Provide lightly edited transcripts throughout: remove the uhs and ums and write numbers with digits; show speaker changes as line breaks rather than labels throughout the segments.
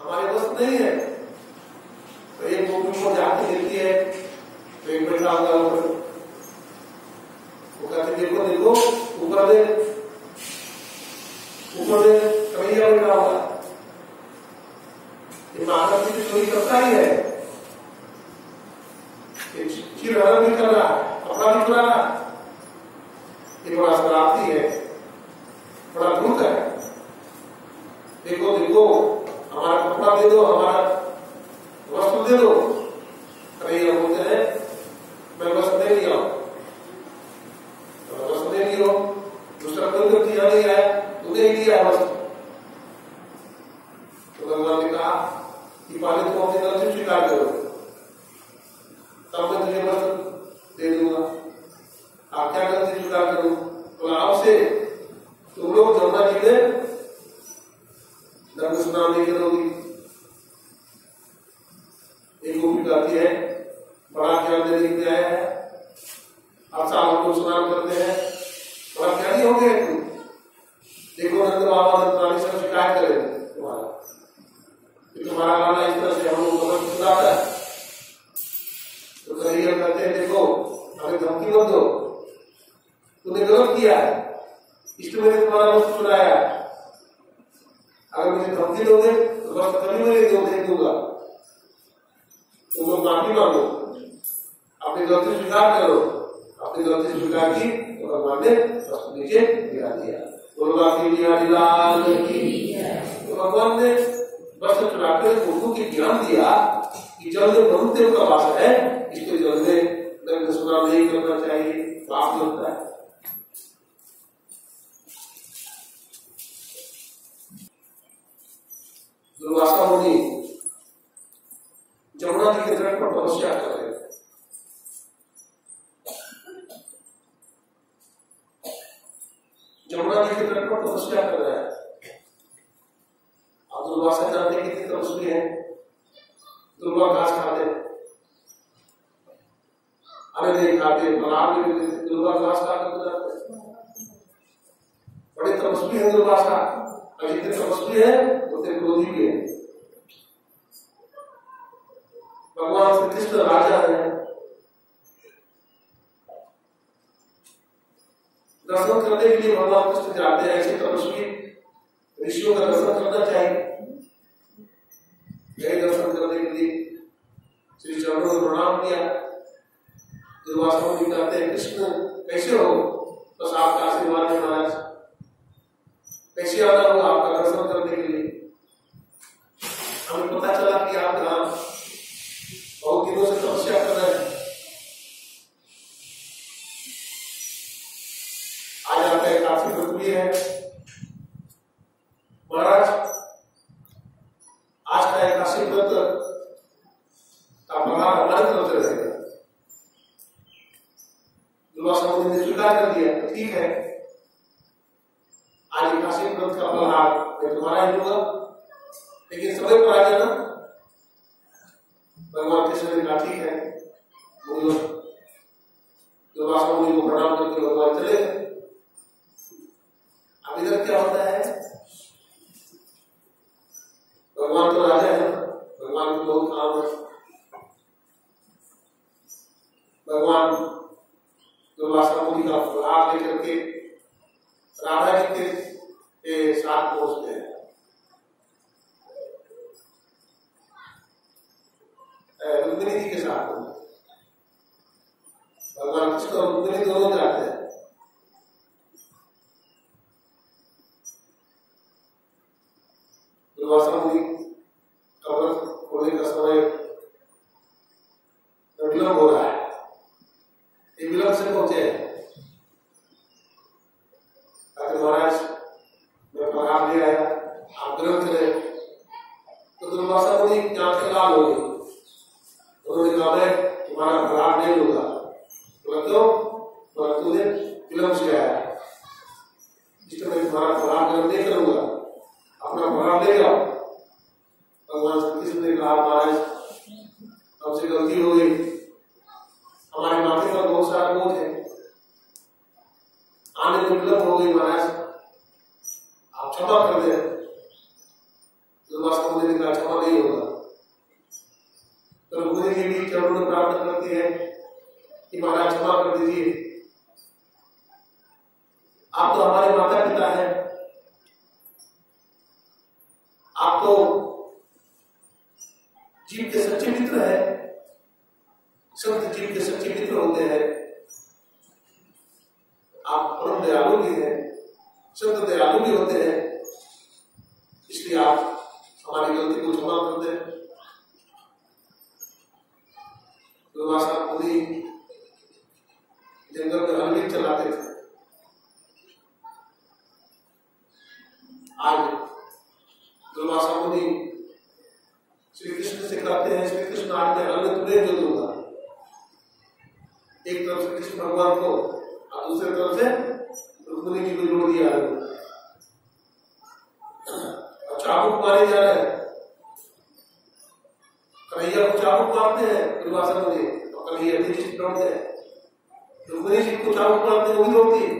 हमारे बस नहीं है। तो एक गोपी को जाके देखती है तो एक बैठा होगा ऊपर, वो कहते देखो देखो ऊपर दे कन्हैया बैठा होगा। ये मानव की चोरी करता ही है, चीर हरण भी कर रहा है, कपड़ा भी चुरा रहा, ये बड़ा शरारती है, बड़ा धूर्त है। देखो देखो हमारा कपड़ा दे दो, हमारा वस्त्र दे दो। कन्हैया बोलते हैं मैं वस्त्र दे लिया, वस्त्र दे लियो, दूसरा कोई व्यक्ति यहाँ नहीं आया, तूने ही लिया वस्त्र। तो भगवान ने कहा कि पहले तुम अपनी गलती स्वीकार करो, तब मैं तुझे वस्त्र दे दूंगा। आप क्या गलती स्वीकार करो? तो आप से तुम लोग जमुना जी में नर्क स्नान नहीं करोगी। एक गोपी कहती है बड़ा ज्ञान देने के लिए आया है, अब साल हम लोग स्नान करते हैं, बड़ा ज्ञानी हो गए तुम। देखो नंद बाबा नंद रानी सब शिकायत करेंगे तुम्हारा गाना इस तरह से हम लोग गलत सुनाता है। तो कन्हैया कहते हैं देखो हमें धमकी मत दो, तूने गलत किया है, इसलिए मैंने तुम्हारा वस्त्र चुराया। अगर मुझे धमकी दोगे तो वस्त्र कभी मैं दे दूंगा। तुम लोग माफी मांगो, अपनी गलती स्वीकार करो। अपनी गलती स्वीकार की तो भगवान ने वस्त्र नीचे गिरा दिया। तो भगवान ने वस्त्र चुराकर उनको की ज्ञान दिया कि जल में ब्रह्मदेव का वास है, इसको जल में नग्न स्नान नहीं करना चाहिए, पाप लगता है। दुर्वासा मुनि जमुना जी के तट पर तपस्या कर रहे थे। जमुना जी के तट पर तपस्या कर रहे हैं। अब दुर्वासा जानते कितनी तपस्वी है, दुर्वा घास खाते, अरे नहीं खाते, बलाब नहीं देते, दुर्वा घास खाकर गुजरते। बड़े तपस्वी है दुर्वासा, और जितने तपस्वी है उतने क्रोधी भी है। भगवान श्री कृष्ण राजा है, दर्शन करने के लिए भगवान कृष्ण जाते हैं। ऐसे तपस्वी ऋषियों का दर्शन करना चाहिए। गए दर्शन करने के लिए, श्री चरणों में प्रणाम किया। दुर्वासा मुनि कहते हैं कृष्ण कैसे हो? बस आपका आशीर्वाद है महाराज, कैसे आना होगा आपका दर्शन करने के लिए? हमें पता चला कि आप यहाँ बहुत दिनों से तपस्या कर रहे हैं, आज आपका एकादशी व्रत भी है। महाराज आज का एकादशी व्रत का प्रभाव हमारी तरफ से रहेगा। दुर्वासा मुनि ने स्वीकार कर दिया, ठीक है आज एकादशी व्रत का प्रभाव मैं तुम्हारा ही लूंगा, लेकिन समय पर आ जाना। भगवान कृष्ण ने कहा ठीक है। दुर्वासा मुनि को प्रणाम करके भगवान चले गए। अब इधर क्या होता है, भगवान तो राजा है, भगवान को बहुत काम है। भगवान दुर्वासा मुनि का प्रभाव लेकर के राधा जी के साथ पहुंचते हैं। रुक्मिणी जी के साथ भगवान कृष्ण और रुक्मिणी दोनों जाते हैं। दुर्वासा मुनि का व्रत होने का समय विलंब हो रहा है, ये विलंब से पहुंचे हैं। महाराज मैं प्रभाव ले आया, आप विलंब चले। तो दुर्वासा मुनि की आंखें लाल हो गई। उन्होंने कहा मैं तुम्हारा प्रभाव नहीं लूंगा। तो तूने विलंब से आया, इसलिए मैं तुम्हारा प्रभाव नहीं करूंगा, अपना प्रभाव ले जाओ। भगवान श्री कृष्ण ने कहा महाराज हमसे गलती हो गई, हमारे माथे पर बहुत सारा बोझ है, आने में विलंब हो गई महाराज, आप क्षमा कर दे। दुर्वासा मुनि ने कहा क्षमा नहीं होगा। तो मुनि जी भी चरणों में प्रार्थना करती है कि महाराज क्षमा कर दीजिए, आप तो हमारे माता पिता हैं, आप तो जीव के सच्चे मित्र हैं, संत जीव के सच्चे मित्र होते हैं, आप परम दयालु भी हैं, संत दयालु भी होते हैं, इसलिए आप हमारी गलती को क्षमा कर दें। दुर्वासा मुनि जंगल में हल चलाते थे। आज दुर्वासा मुनि श्री कृष्ण से कहते हैं, श्री कृष्ण आज मैं हल में तुम्हें जो दूंगा। एक तरफ से कृष्ण भगवान को और दूसरे तरफ से रुक्मिणी जी को जोड़ दिया है और चाबुक मारे जा रहे हैं, कन्हैया को चाबुक मारते हैं दुर्वासा मुनि और कन्हैया तेजी दौड़ते हैं, रुक्मिणी जी को चाबुक मारते हैं वो भी दौड़ती है।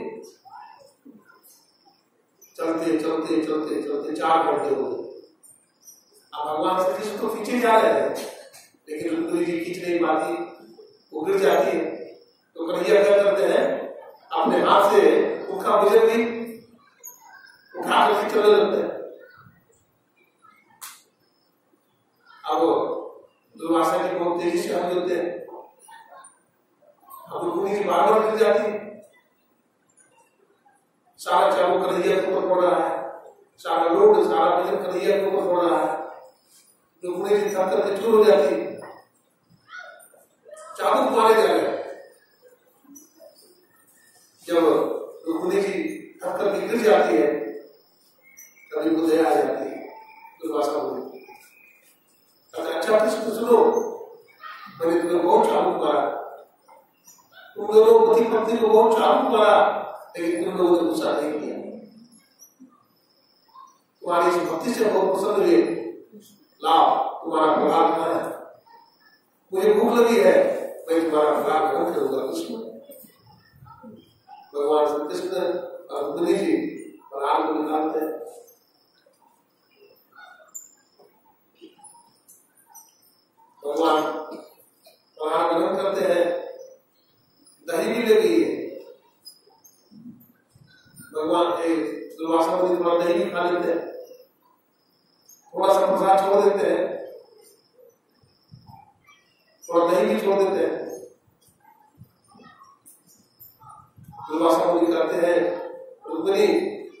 चलते चलते चलते चलते 4 घंटे हो गए। अब भगवान श्री कृष्ण तो पीछे जा रहे हैं, लेकिन रुक्मिणी जी खींच नहीं पाती, वो गिर जाती है। तो कन्हैया क्या करते हैं, अपने हाथ से उनका वजन भी उठा करके चलने लगते हैं। अब दुर्वासा जी बहुत तेजी से हावी होते हैं। अब रुक्मिणी जी बार-बार गिर जाती है, सारा चाबुक कन्हैया के ऊपर पड़ रहा है, सारा लोड सारा वजन कन्हैया के ऊपर पड़ रहा है। रुक्मिणी जी थक करके चूर हो जाती है, चाबुक मारे जा रहे हैं। जब रुक्मिणी जी थक करके गिर जाती है तभी वो दया आ जाती है दुर्वासा मुनि। अच्छा कृष्ण सुनो, मैंने तुम्हें बहुत चाबुक मारा, तुम दोनों पति पत्नी को बहुत चाबुक मारा, लेकिन तुम लोगों ने गुस्सा नहीं किया, तुम्हारी इस भक्ति से बहुत पसंद हुए। लाओ तुम्हारा प्रभाव क्या है, मुझे भूख लगी है, मैं तुम्हारा प्रभाव ग्रहण करूंगा। कृष्ण भगवान श्री कृष्ण और रुक्मिणी जी प्रहार को निकालते हैं। भगवान प्रहार ग्रहण करते हैं, दही भी लगी है। भगवान दुर्वासा मुनि थोड़ा दही भी खा लेते हैं, थोड़ा सा प्रसाद छोड़ देते हैं, थोड़ा दही भी छोड़ देते हैं। दुर्वासा मुनि कहते हैं, रुक्मिणी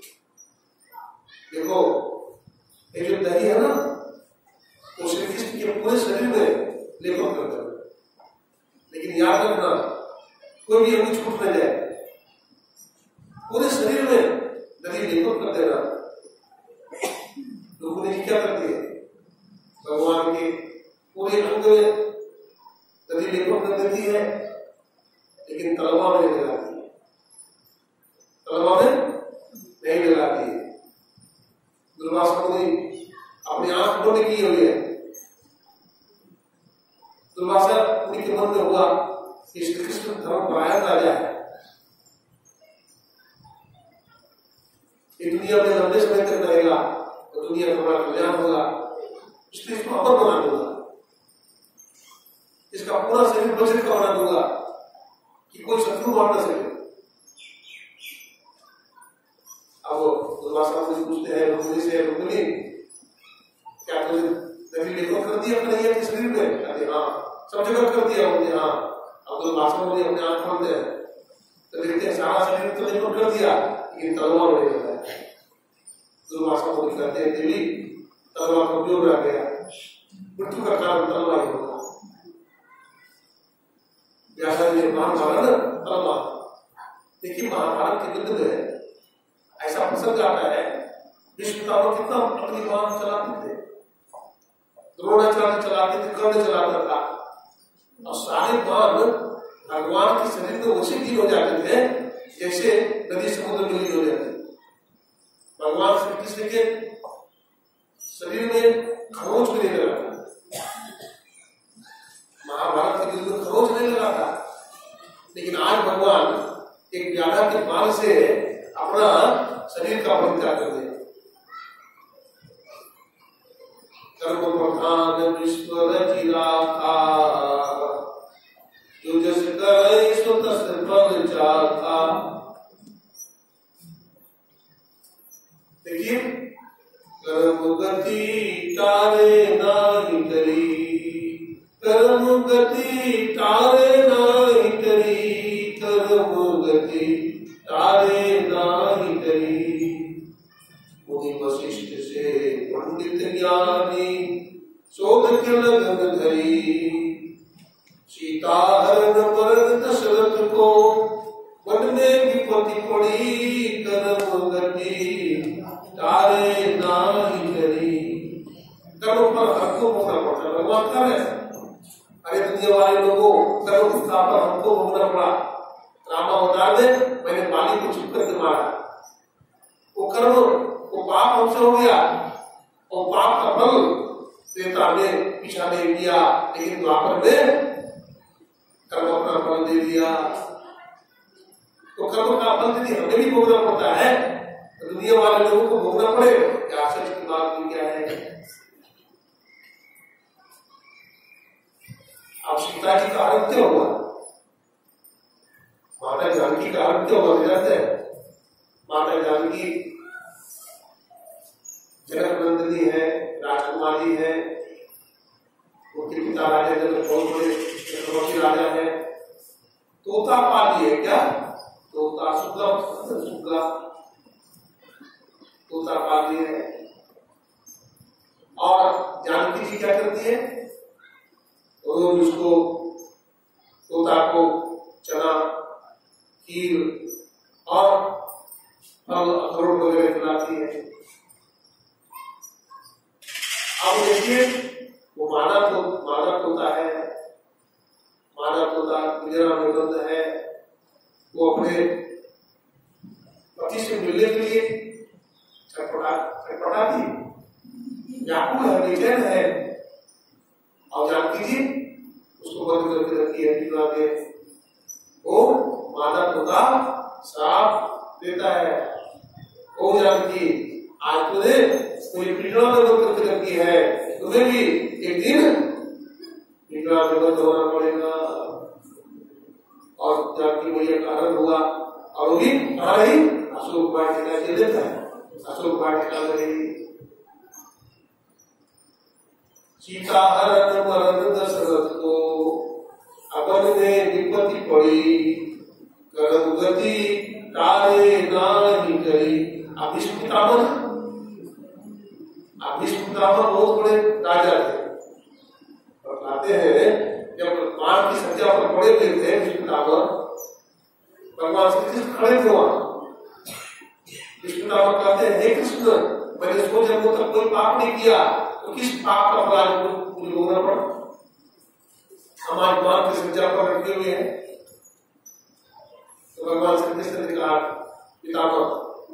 देखो ये जो दही है ना, वो श्री कृष्ण के पूरे शरीर में लेपन करता है, लेकिन याद रखना कोई भी अंग छूट न जाए, पूरे शरीर में दही लेपन कर देना। रुक्मिणी जी क्या करती है, भगवान के पूरे अंग में दही लेपन कर देती है, लेकिन तलवा में नहीं लगाती, तलवा में नहीं लगाती है। दुर्वासा मुनि अपनी आंख बंद की हुई है। दुर्वासा मुनि के मन में हुआ कि श्री कृष्ण धर्मपरायण राजा है, ये दुनिया में लंबे समय तक रहेगा तो दुनिया का बड़ा कल्याण होगा, इसलिए इसको अमर बना दूंगा, इसका पूरा शरीर वज्र का बना दूंगा कि कोई शत्रु मार न सके। अब दुर्वासा मुनि पूछते हैं रुक्मिणी से, रुक्मिणी क्या तुमने दही लेपन कर दिया कन्हैया के शरीर में? कहते हाँ, सब जगह कर दिया बोलते हाँ। अब दुर्वासा मुनि अपने आंख खोलते हैं तो देखते हैं सारा शरीर तो लेपन कर दिया, लेकिन तलवार नहीं लगा है। दुर्वासा मुनि कहते हैं देवी तलवार कमजोर रह गया, मृत्यु का कारण तलवार ही होगा। व्यासा जी ने महाभारत तलवार, देखिए महाभारत के युद्ध में ऐसा प्रसंग आता है, भीष्म पितामह कितना अपनी बाण चलाते थे, द्रोणाचार्य चलाते थे, कर्ण चलाता था, और सारे बाण भगवान के शरीर में वैसे लीन हो जाते थे जैसे नदी समुद्र में लीन हो जाते। भगवान श्री कृष्ण के शरीर में खरोच भी नहीं लगा था, महाभारत के युद्ध में खरोच नहीं लगा था, लेकिन आज भगवान एक व्याधा के बाण से अपना शरीर का परित्याग कर दिया। कर्म प्रधान विश्व रचिला था, जो जस करे सो तस फल चाखा। देखिए, कर्म गति टारे नाही करी, कर्म गति टारे नाही करी, कर्म गति टारे नाही करी। मुनि वशिष्ठ से पंडित ज्ञानी शोध के लगन धरी, सीता हरण पर दशरथ को वन में विपत्ति पड़ी, कर्म गति टारे नाही करी। कर्म पर हमको भोगना पड़ता है, भगवान कर रहे हैं। अरे दुनिया वाले लोगों, कर्म पर हमको भोगना पड़ा। रामावतार में मैंने बाली को छुप करके मारा, वो कर्म, वो पाप हमसे हो गया, और पाप का फल त्रेता में पीछा दे दिया, लेकिन द्वापर में कर्म अपना फल दे दिया। तो कर्म का फल यदि हमें भी भोगना पड़ता है तो दुनिया वाले लोगों को भोगना पड़े, क्या आश्चर्य की बात भी क्या है। अब सीता जी का हरण क्यों हुआ, माता जानकी का हरण क्यों हुआ जानते हैं? माता जानकी जनक नंदिनी है, राजकुमारी है, उनके पिता राजा जनक बहुत बड़े चक्रवर्ती राजा है। तोता पाली है, क्या तोता सुग्गा तोता पाली है। और जानकी जी क्या करती है, रोज उसको तोता को चना, खीर और फल अखरोट वगैरह खिलाती है। अब देखिए, वो मादा तोता है, मादा तोता गुजरा निबंध है, वो अपने पति से मिलने के लिए छटपटाती, व्याकुल है, बेचैन है। और जानकी जी उसको बंद करके रखी है पिंजरा में। वो मादा तोता श्राप देता है, ओ जानकी, आज तूने कोई पिंजरा में बंद करके रखी है, तुम्हें भी एक दिन पिंजरा में बंद होना पड़ेगा। और जानकी मैया का हरण हुआ, और वो भी कहाँ रही, अशोक वाटिका के देता है, अशोक वाटिका में रही। सीता हरण मरण दशरथ को अवन में विपत्ति पड़ी, कर्म गति टारे नाही करी। अब भीष्म पितामह बहुत बड़े राजा थे, बताते हैं जब मां की सज्जा पर पड़े हुए थे भीष्म पितामह, भगवान श्री कृष्ण खड़े थे वहां। भीष्म पितामह कहते हैं, हे कृष्ण, मैंने 100 जन्मों तक कोई पाप नहीं किया, तो किस पाप का फल मुझे भोगना पड़ा? हमारे मां की सज्जा पर रखे हुए हैं। तो भगवान श्री कृष्ण ने कहा, पितामह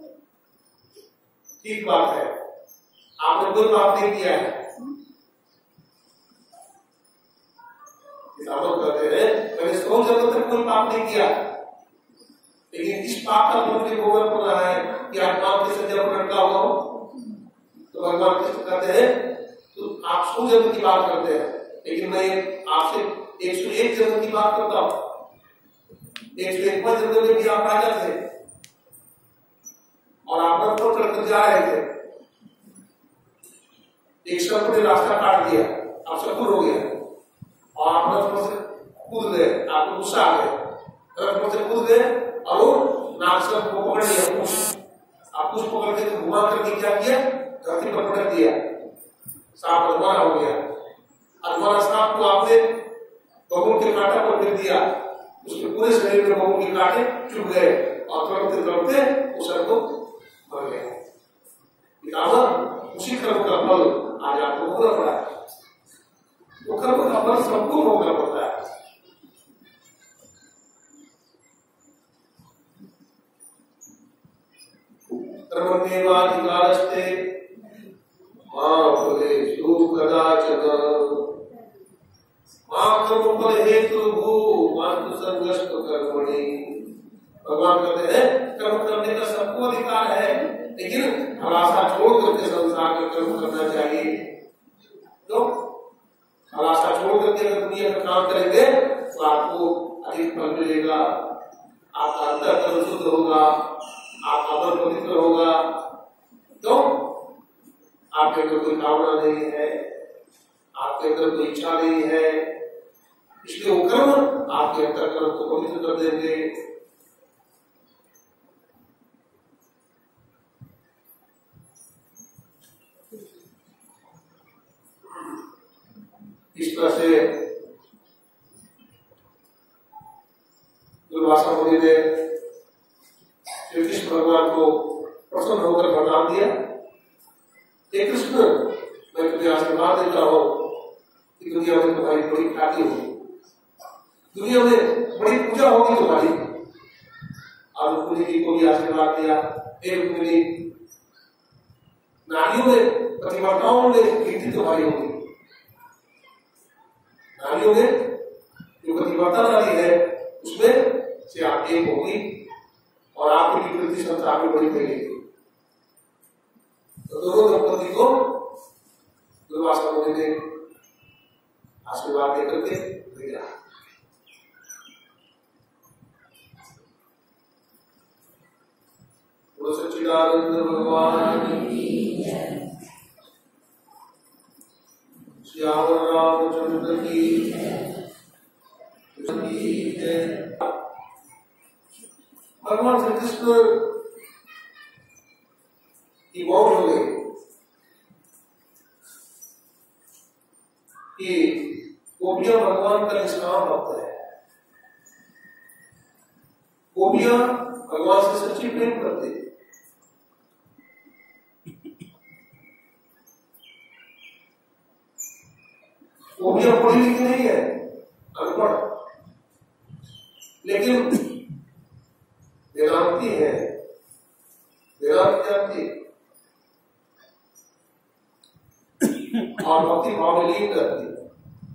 ठीक बात है, आपने कोई पाप नहीं किया है। पितामह कहते हैं, मैंने 100 जन्मों तक कोई पाप नहीं किया, लेकिन इस पाप का मुझे भोगना पड़ रहा है कि आप मां की सज्जा पर रखा हुआ हो। तो भगवान कृष्ण कहते हैं, तो आप 100 जन्म की बात करते हैं, लेकिन मैं आपसे 101 जन्म की बात करता हूं। 101 जन्म में भी आप राजा थे और आप रथ पर चढ़कर जा रहे थे, एक सर्प ने रास्ता काट दिया, आप सकुर हो गया और आप रथ पर से कूद गए, आपको गुस्सा आ गया, रथ पर से कूद गए और वो नाग सर्प को पकड़ लिया। आप कुछ पकड़ के घुमा करके क्या किया, धरती पर पटक दिया, सांप अधवारा हो गया। अधवारा सांप को आपने बबूल के कांटा पर फेंक दिया, उसके पूरे शरीर में बबूल के कांटे चुभ गए और तड़पते उस सर्प को मर गया। पितामह, उसी कर्म का फल आज आपको भोगना पड़ा है। वो कर्म का फल सबको भोगना पड़ता है। कर्मण्येवाधिकारस्ते मा फलेषु कदाचन मा कर्मफल हेतुर्भूः मा संगस्तु कर्मणि। भगवान कहते हैं, कर्म करने का सबको अधिकार है, लेकिन हलासा छोड़ करके संसार में कर्म करना चाहिए। में काम करेंगे तो आपको अधिक फल मिलेगा, आपका अंतःकरण शुद्ध होगा, आपका मन पवित्र होगा। क्यों? आपके अंदर कोई कामना नहीं है, आपके अंदर कोई इच्छा नहीं है, इसलिए वो कर्म आपके अंतःकरण को पवित्र कर देंगे। इस तरह से दुर्वासा मुनि ने श्री कृष्ण भगवान को प्रसन्न होकर वरदान दिया, हे कृष्ण, मैं तुम्हें आशीर्वाद देता हूं कि दुनिया में तुम्हारी बड़ी ख्याति होगी, दुनिया में बड़ी पूजा होगी तुम्हारी। और रुक्मिणी जी को भी आशीर्वाद दिया, हे रुक्मिणी, नारियों में पतिव्रताओं में कीर्ति तुम्हारी होगी, नारियों में जो पतिव्रता नारी है उसमें से आप एक होगी और आपकी कीर्ति संसार में बड़ी फैलेगी। तो दोनों दंपति को दुर्वासा मुनि ने आशीर्वाद देकर के भेजा। सच्चिदानंद भगवान श्याम रामचंद्र की जय। भगवान श्री कृष्ण की मौत हो गई कि गोपियां भगवान का निष्काम भक्त है, गोपियां भगवान से सच्ची प्रेम करते हैं। गोपियां पढ़ी लिखी नहीं है, अनपढ़, लेकिन वेदांती है, वेदांत जानती और भक्ति भाव में लीन रहती है।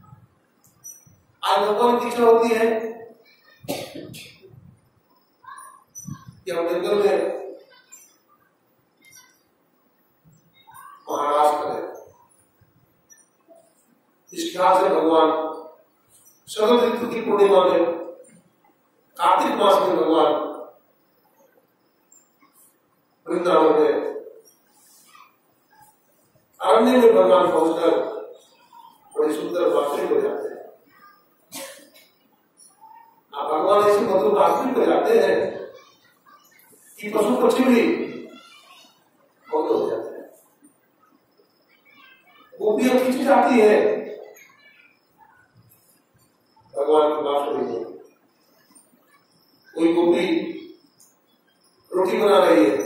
आज भगवान की इच्छा होती है कि हम जंगल में महाराज करें। इस ख्याल से भगवान शरद ऋतु की पूर्णिमा में, कार्तिक मास में भगवान वृंदावन में अरण्य में भगवान पहुंचकर बड़ी सुंदर बातें हो जाते हैं। अब भगवान ऐसे मधुर बातें हो जाते हैं कि पशु पक्षी भी मौन हो जाते हैं। गोपियां खींची जाती है भगवान की बात सुनी। कोई गोपी रोटी बना रही है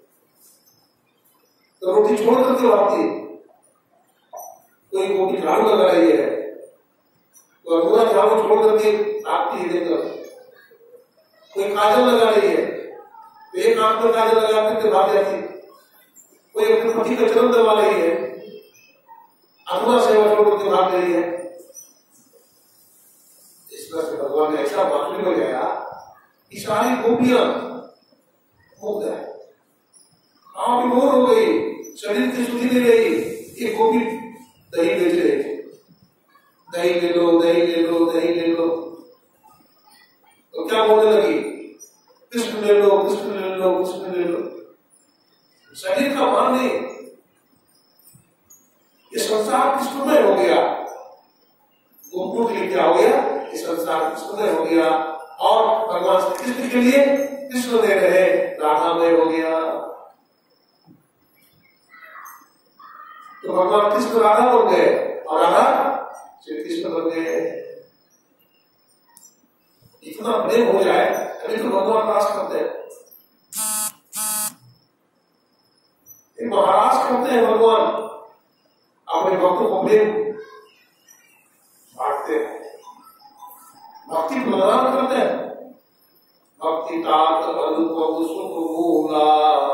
तो रोटी छोड़ करके भागती है, कोई गोपी झाड़ू लगा रही है तो अधूरा झाड़ू छोड़ करके भागती है देखकर, कोई काजल लगा रही है तो एक आंख में काजल लगा करके भाग जाती, कोई अपने पति का चरण दबा रही है, अधूरा सेवा छोड़ करके भाग रही है। इस तरह से भगवान ने ऐसा बांसुरी बजाया कि सारी गोपियां मुक्त है, आप विभोर हो गई, शरीर की सुधि नहीं रही। ये गोपी दही बेच रहे थे, दही ले लो, दही ले लो, दही ले लो, तो क्या बोलने लगी, कृष्ण ले लो, कृष्ण ले लो, कृष्ण ले लो। शरीर का मान नहीं, ये संसार कृष्णमय हो गया। गोपियों के लिए क्या हो गया, ये संसार कृष्णमय हो गया और भगवान श्री कृष्ण के लिए कृष्ण दे रहे राधामय हो गया। तो भगवान कृष्ण राधा बन गए और राधा श्री कृष्ण बन गए। इतना प्रेम हो जाए अभी तो भगवान रास करते हैं, महाराज करते हैं भगवान, अपने भक्तों को प्रेम बांटते हैं, भक्ति प्रदान करते हैं। भक्ति तात अनुपम सुख भूला,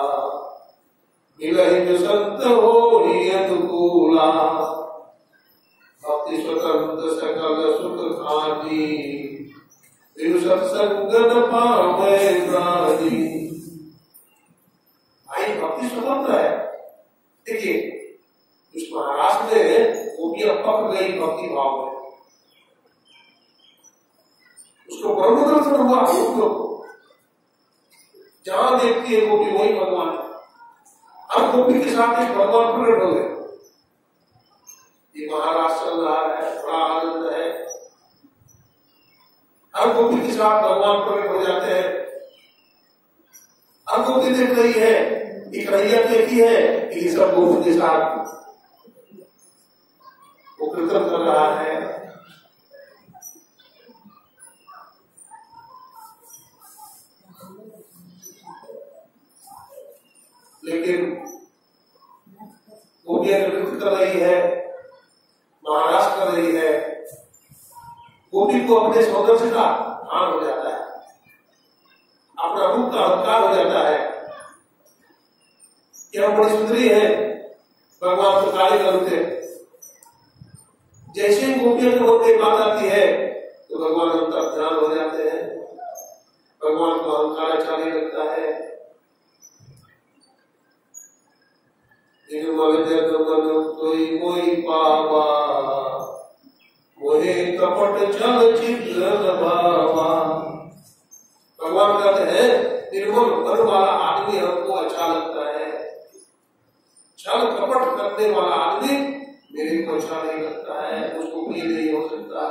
मिलहि संत होई अनुकूला, भक्ति स्वतंत्र सकल सुख खाती, बिनु सत्संग न पावै प्राणी। भाई भक्ति स्वतंत्र है। देखिए इस महाराज में वो भी पक गई भक्ति भाव में, उसको ब्रह्म दर्शन हुआ गोपियों को। जहां देखती है गोपी वही भगवान है। अब गोपी के साथ एक भगवान प्रकट हो गए। ये महाराज चल रहा है, बड़ा आनंद है। अब गोपी के साथ भगवान प्रकट हो जाते हैं। अब गोपी देख रही है, एक रैया देखी है कि सब गोपी के साथ वो कीर्तन कर रहा है। लेकिन गोपियां कीर्तन कर रही है, महाराज कर रही है। गोपी को अपने सौंदर्य का भान हो जाता है, अपना रूप का अहंकार हो जाता है कि हम बड़ी सुंदरी है, भगवान तो काले करूँ थे। जैसे ही गोपियों के मन में बात आती है तो भगवान अंतर ध्यान हो जाते हैं, भगवान को अहंकार अच्छा नहीं लगता है। कोई पावा मोहे कपट चल चित्र भावा। भगवान कहते हैं निर्मल मन वाला आदमी हमको अच्छा लगता है, छल कपट करने वाला आदमी मेरे को अच्छा नहीं लगता है, उसको भी नहीं हो सकता।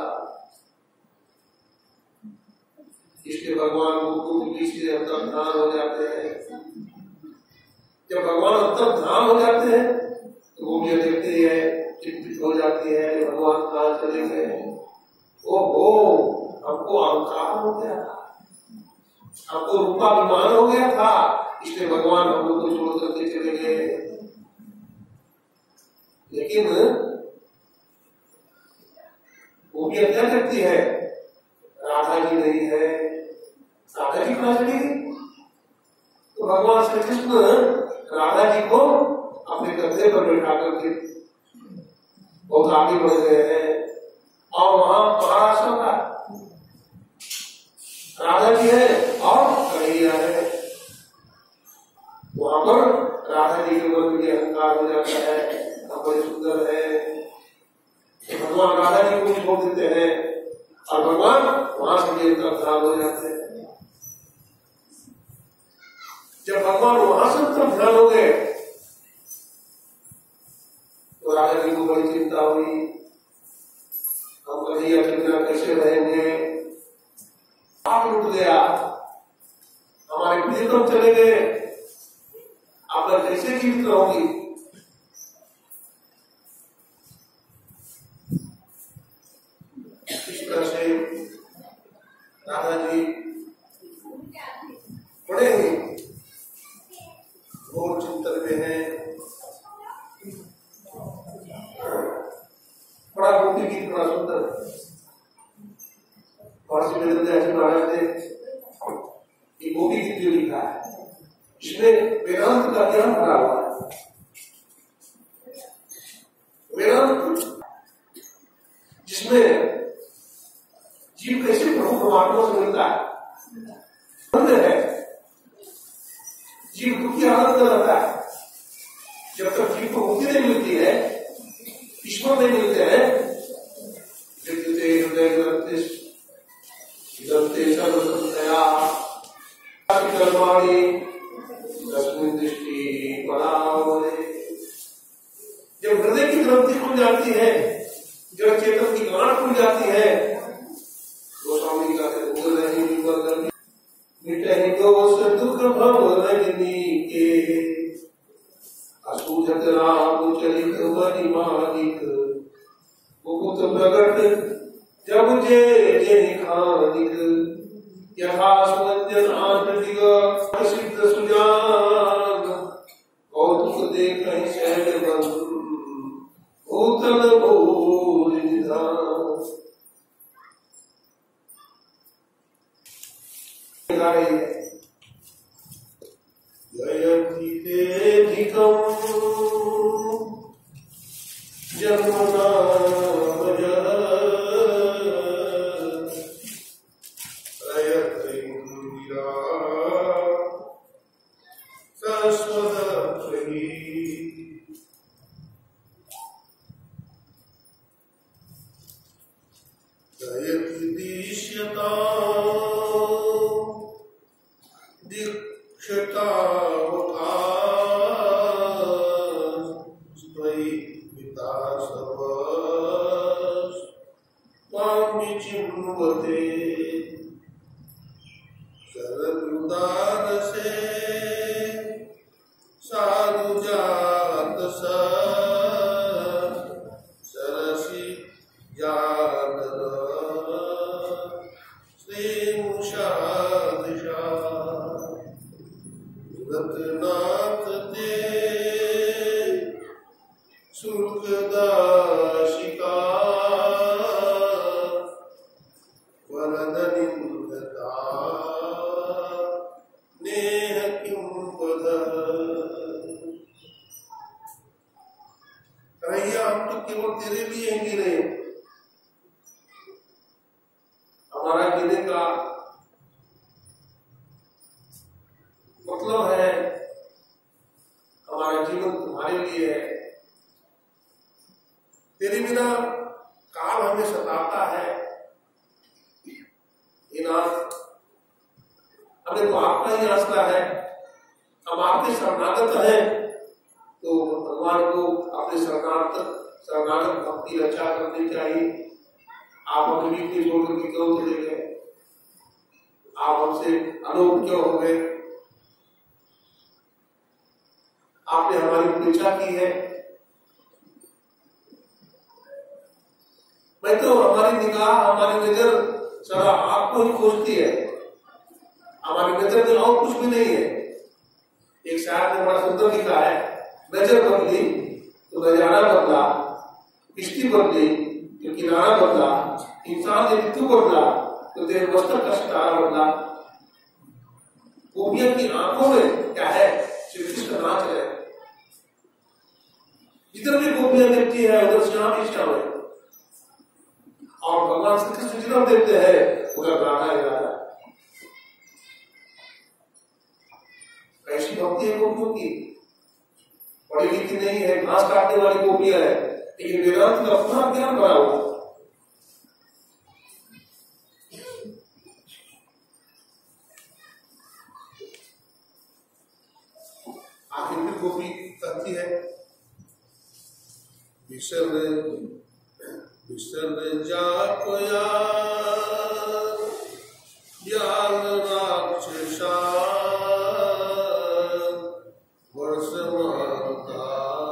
इसलिए भगवान को से अंतर्धान हो जाते हैं। जब भगवान अंतर्धान हो जाते हैं तो वो भी देखती है, चिंतित हो जाती है, भगवान कहाँ चले गए। ओहो, हमको अहंकार हो गया था, हमको रूपाभिमान हो गया था, इसलिए भगवान हम लोग को छोड़ करके चले गए। लेकिन वो भी क्या करती है, राधा जी नहीं है, राधा जी कहाँ चली गई? तो भगवान श्री कृष्ण राधा जी को अपने कंधे पर बैठा करके बहुत आगे बढ़ गए हैं। और वहां महाराष्ट्र का राधा जी है और कन्हैया है। वहां पर राधा जी के मन में अहंकार हो जाता है, बड़े सुंदर है। भगवान राधा जी को छोड़ देते हैं और भगवान वहां से अंतर्धान हो जाते हैं। जब भगवान वहां से अंतर्धान हो गए तो राधा जी को बड़ी चिंता हुई, हम कन्हैया के बिना कैसे रहेंगे, आप लुट गया, हमारे प्रियतम चले गए, आप लोग कैसे जीवित रहोगी। इस तरह से राधा जी बड़े ही घोर चिंतन में है। बड़ा गोपी गीत बड़ा सुंदर महाराज ने ये गोपी गीत जो लिखा है इसमें वेदांत का ज्ञान भरा हुआ है। वेदांत जिसमें जीव कैसे प्रभु परमात्मा से मिलता है, जीव दुखी आनंद रहता है। जब तक जीव को मुक्ति नहीं मिलती है, ईश्वर नहीं मिलते हैं, जब हृदय की ग्रंथि खुल जाती है, जब चेतन की गांठ खुल जाती है, गोस्वामी का बोल रहे मिटहि दोष दुख भव रजनी के, असूझत राम चरित महिमानिक, मुकुत प्रगट जब जे जे खानिक, यथा सुरंजन आंतरिक प्रसिद्ध सुजान, कौतुक देख शैल बंधु भूतल भूल निधान। जयति तेधिकं जमुना जयति दीश्यता पिता सब त्वां विचिन्वते सरदुदार से साधु जात सरसी जागर श्रीमुषा दिशा रतनाथ ते सुखदाशिका वरदनिन्दता नेह किं पद। कन्हैया हम तो केवल तेरे लिए गिरे, हमारा गिरने का मतलब है हमारा जीवन तुम्हारे लिए है। तेरे बिना काल हमें सताता है, हमें तो आपका ही आसरा है। हम आपके शरणागत हैं तो भगवान को अपने शरणागत भक्ति रक्षा करनी चाहिए। आप अपने बीच में छोड़ करके क्यों चले गए? आप हमसे अनोख क्यों हो गए? आपने हमारी परीक्षा की है। मैं तो हमारी निगाह, हमारी नजर सदा आपको ही खोजती है। हमारी नजर में और कुछ भी नहीं है। एक शायर ने बड़ा सुंदर लिखा है, नजर बदली तो नजारा बदला, किश्ती बदली तो किनारा बदला, इंसान ने ऋतु बदला तो तेरे मस्तक का सितारा बदला। गोपियों की आंखों में क्या है? श्री कृष्ण नाच है। जिधर भी गोपियां देखती है उधर श्याम ही श्याम है। और भगवान श्री कृष्ण जन्म देते हैं उधर राधा ही राधा। ऐसी भक्ति है गोपियों की। पढ़ी लिखी नहीं है, घास काटने वाली गोपियां है, लेकिन वेदांत का पूरा ज्ञान बना हुआ। आखिर में गोपी कहती है, विसर जाको याल राक्षसा वर्ष माता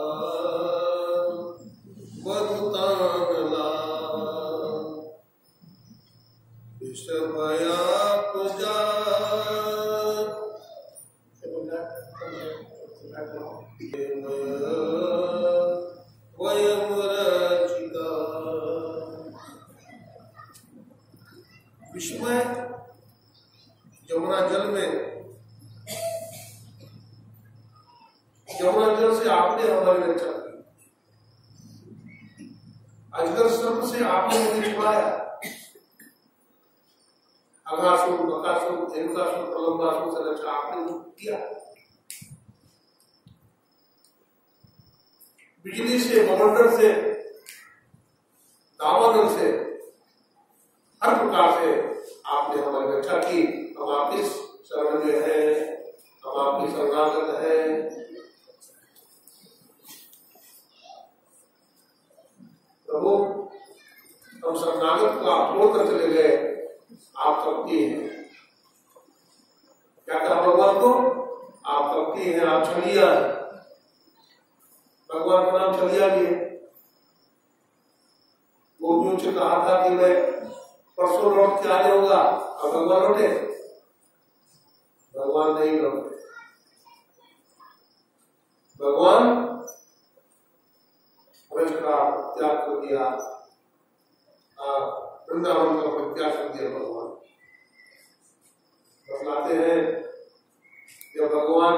बदतानला विसर भया पूजा विस्मय यमुना जल में, यमुना जल से आपने हमारी रक्षा की। अजगर सर्प से आपने मुझे छुड़ाया। अघासुर, बकासुर, धेनुकासुर, प्रलंबासुर से रक्षा आपने किया। बिजली से, बवंडर से, दावानल से, हर प्रकार से आपने हमारी रक्षा की। हम आपकी शरण में है, हम आपकी शरणागत है। प्रभु, हम शरणागत को आप छोड़कर चले गए। आप शक्ति हैं। क्या कहा भगवान को? आप शक्ति हैं, आप छलिया है। भगवान का नाम छलिया भी है। गोपियों से कहा था कि मैं परसों लौट के आ जाऊंगा, और भगवान लौटे? भगवान नहीं लौटे। भगवान ब्रज का त्याग कर दिया, वृंदावन का त्याग कर दिया। भगवान बतलाते हैं जब भगवान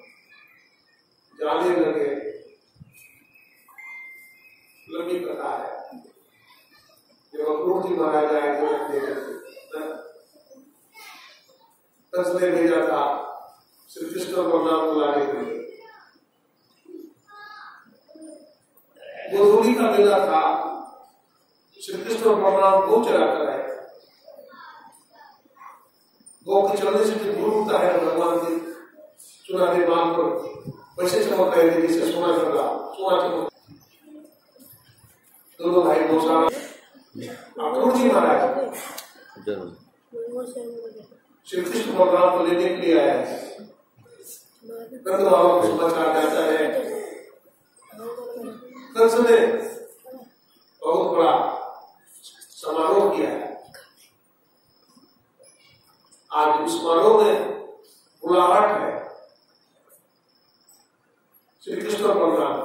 जाने लगे, लंबी कथा है, जब अक्रूर जी महाराज आए दस ने भेजा था श्री कृष्ण और बलराम को लाने के लिए। वो होली का मेला था। श्री कृष्ण और बलराम गौ चराकर आए। गौ के चलने से जो धूल उठता है भगवान के चुनावे बांध पर वैसे चमक रहे थे जैसे सोना चमका, सोना चमक। दोनों भाई गौशाला अक्रूर जी महाराज श्री कृष्ण बलराम को लेने के लिए आया है। नंद बाबा को समाचार जाता है, कंस ने बहुत बड़ा समारोह किया है। आज उस समारोह में बुलाहट है श्री कृष्ण बलराम।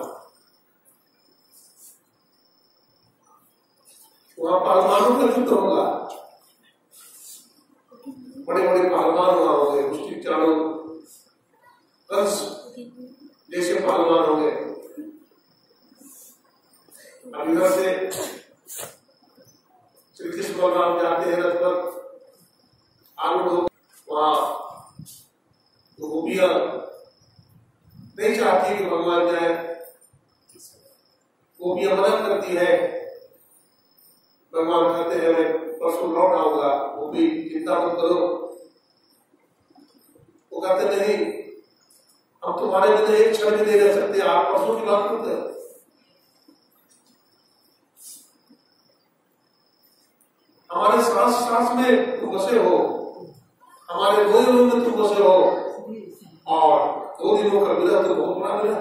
वहां पहलवानों का युद्ध होगा, बड़े बड़े पहलवान वहां होंगे, मुष्टिक चाणूर कंस जैसे पहलवान होंगे। अब इधर से श्री कृष्ण बलराम जाते हैं रथ पर, आरूढ़ हो। वहां गोपियां नहीं चाहती कि भगवान जाए, गोपियां मदद करती है। भगवान कहते हैं मैं परसों लौट आऊंगा, वो भी चिंता मत करो। वो कहते नहीं, हम तुम्हारे बिना एक क्षण भी नहीं रह सकते, आप परसों की बात करते हैं। हमारे सांस सांस में तुम बसे हो, हमारे रोए रोए में तुम बसे हो, और 2 दिनों का विरह तो बहुत बड़ा मिला।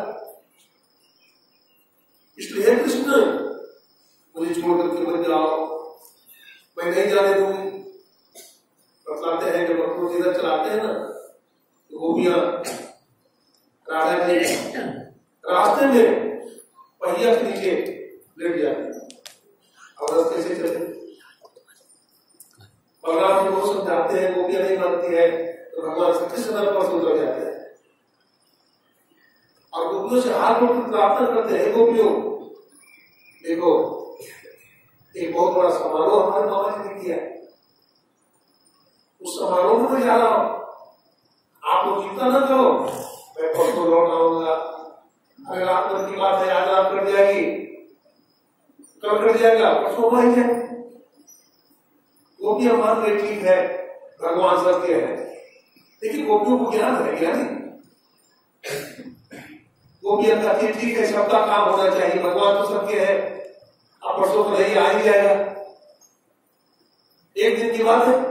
इसलिए कृष्ण मुझे छोड़ करके मत जाओ, मैं नहीं जाने दूंगी। बतलाते हैं जब अपने सीधा चलाते हैं ना, तो गोपियां राधा जी रास्ते में पहिया के नीचे लेट जाते हैं। और कैसे चले, बलराम जी को समझाते हैं, गोपियां नहीं मानती है, तो भगवान श्री कृष्ण पर उतर जाते हैं और गोपियों से हाथ जोड़ प्रार्थना करते हैं, गोपियों देखो एक बहुत बड़ा समारोह हमारे बाबा जी ने किया है, उस समारोह में मैं जा रहा हूं, आप लोग चिंता न करो, मैं परसों लौट आऊंगा। अगर रात भर की बात है, आज रात कट जाएगी, कल कट जाएगा, परसों आएंगे। गोपियां मान गई, ठीक है भगवान सत्य है, लेकिन गोपियों को ज्ञान है, ज्ञानी गोपियां कहती है ठीक है, सबका काम होना चाहिए, भगवान तो सत्य है, अब परसों तो नहीं आ ही जाएगा, एक दिन की बात है।